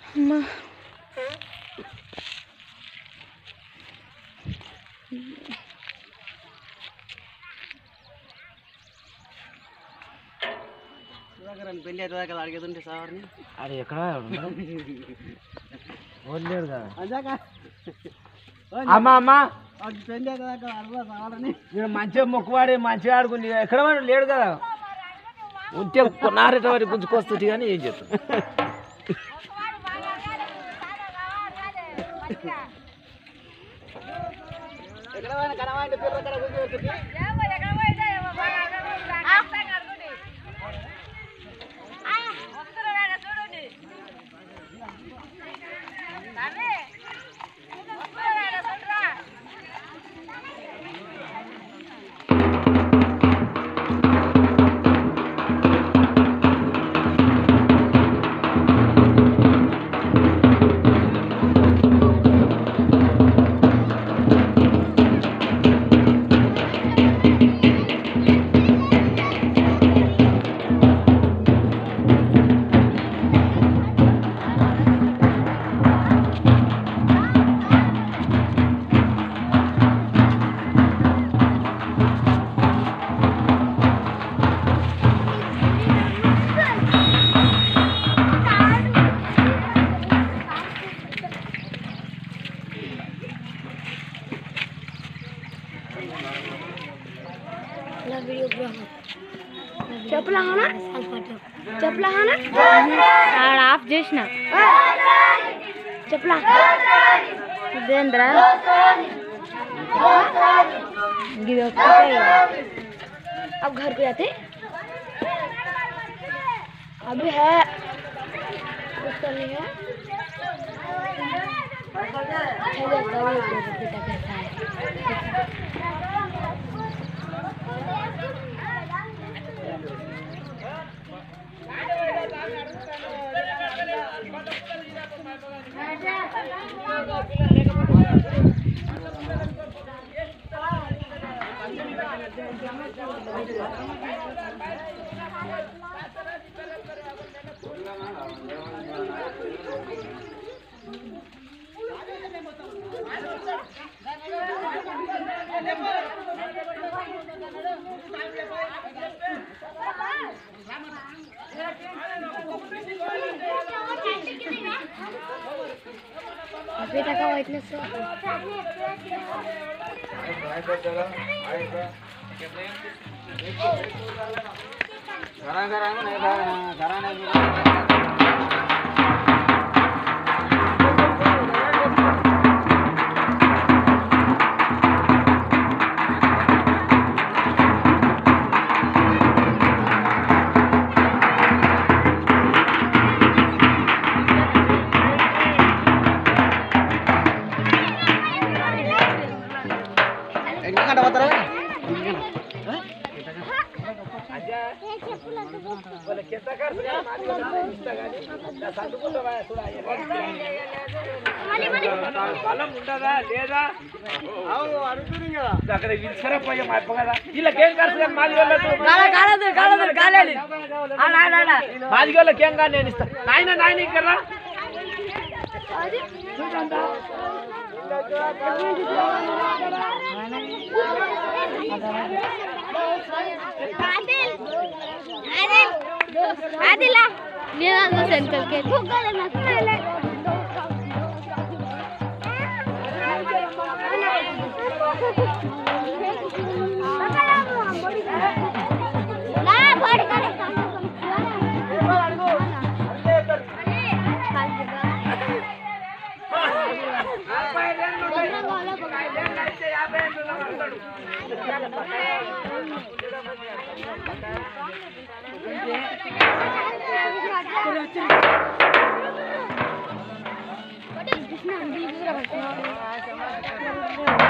అమ్మా పెళ్ళి అయితే దాకా అడిగేది సార్ని అది ఎక్కడ వదిలేడు కదా అమ్మా అమ్మా పెళ్ళి అయితే దాకా అడగదా సార్ని నేను మంచిగా మొక్కువాడి మంచిగా ఆడుకుని ఎక్కడ వాడు లేడు కదా ఉంటే నారేట వారి గుంజుకొస్తుంది కానీ ఏం చెప్తాను ఎక్కడ కనవాడి పిల్లలు అక్కడ కూర్చోబెట్టుకి చెప్పలా ఆఫ్ చేసిన చెప్పలా ఇదేంద్రా अब घर पे जाते अभी है उसका नहीं है बेटा का वाइटनेस అక్కడ విసరపోయే మార్పు కదా వీళ్ళకేం కాదు మాది వాళ్ళకేం కాదు నేను ఇస్తాను నాయన ఇక్కడ आदिला मेरा सेंटर के What is this?